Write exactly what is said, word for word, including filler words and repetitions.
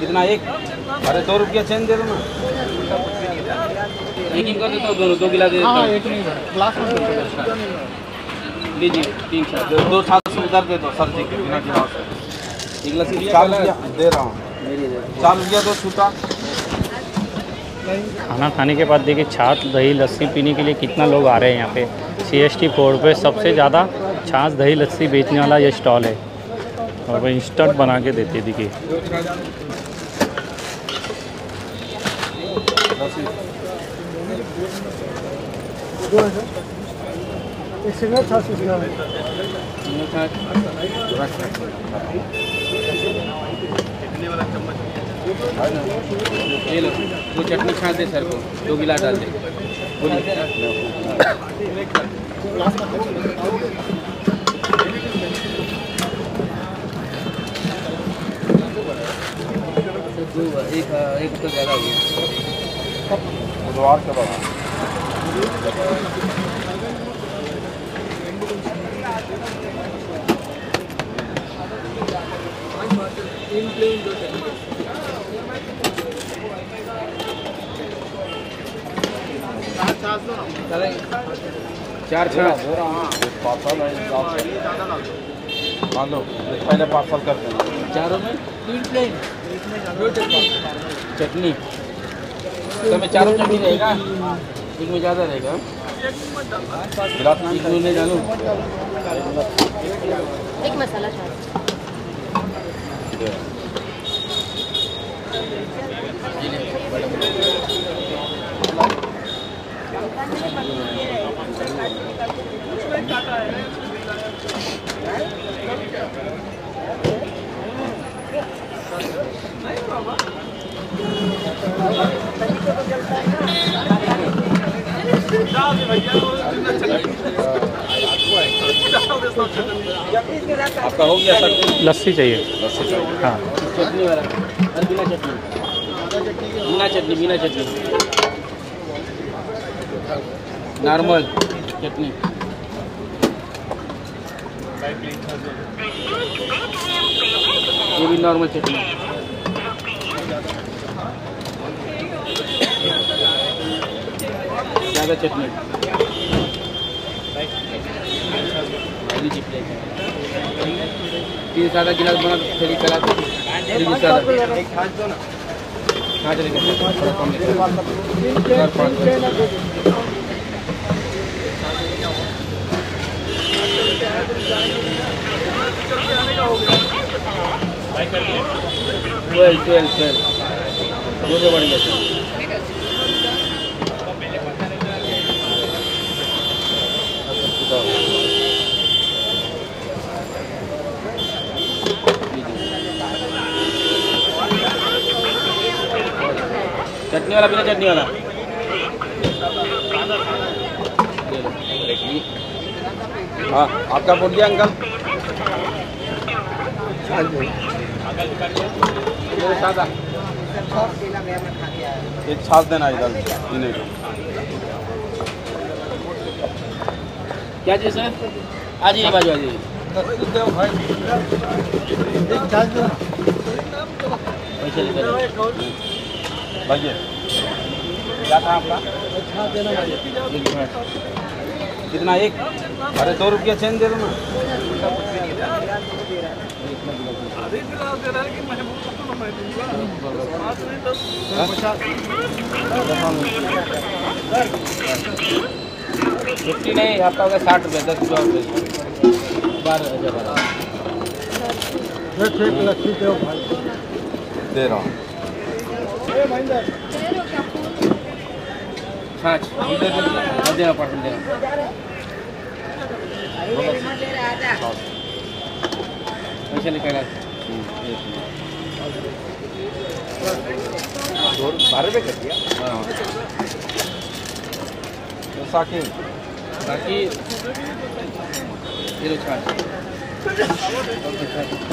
कितना एक? अरे दो रुपया चेंज दे दो ना। एक ही कर देता हूँ, दोनों दो गिलास दे देता हूँ। एक नहीं ग्लास में लीजिए, तीन छाछ दो, दो छाछ उधर दे दो सर जी के बिना गिलास। एक गिलास चार रुपया दे रहा हूँ, चार रुपया दो छूटा। खाना खाने के बाद देखिए छाछ दही लस्सी पीने के लिए कितना लोग आ रहे हैं यहाँ पे। सी एस टी फोर पे सबसे ज़्यादा छाछ दही लस्सी बेचने वाला ये स्टॉल है और वो इंस्टेंट बना के देते हैं। देखिए ये लो, वो चटनी छाछ दे सर को, दो गिलास डाल दे। बोलिए एक एक तो ज़्यादा हो गया। बुधवार के बाद चार छाछ पार्सल मान लो, पहले पार्सल कर देना। चारों में तीन प्लेन चटनी, तो में चारों चटनी रहेगा, एक में ज़्यादा रहेगा। गिलास में डालूँ, एक मसाला छाछ। आपका हो गया सर? लस्सी चाहिए। लस्सी चाहिए, हाँ चटनी वाला। अरे बिना चटनी, बिना चटनी, बिना चटनी, नॉर्मल चटनी। ये भी नॉर्मल चटनी। ज़्यादा चटनी। तीन सादा गिलास बना तो थोड़ी करा दो। हाँ चलेगा, थोड़ा कम ट्वेल्व ट्वेल्व ट्वेल्व दो से बढ़ गया। चटनी वाला, बिना चटनी वाला। हाँ आपका बोल दिया अंकल। सादा एक छाछ देना इधर पीने को। क्या चीज़ सर? आ जाइए बाजू, आ जाइए। पैसे लेकर भाइये, क्या था आपका? कितना एक? अरे दो रुपया चेंज दे दो ना। फिफ्टी नहीं, आपका होगा साठ रुपये, दस रुपये बारह हज़ार दे रहा हूँ। छाछ देना पड़ता देना। पैसे निकाला बारह रुपये कर दिया। हाँ साकी साकी ये लो छाछ।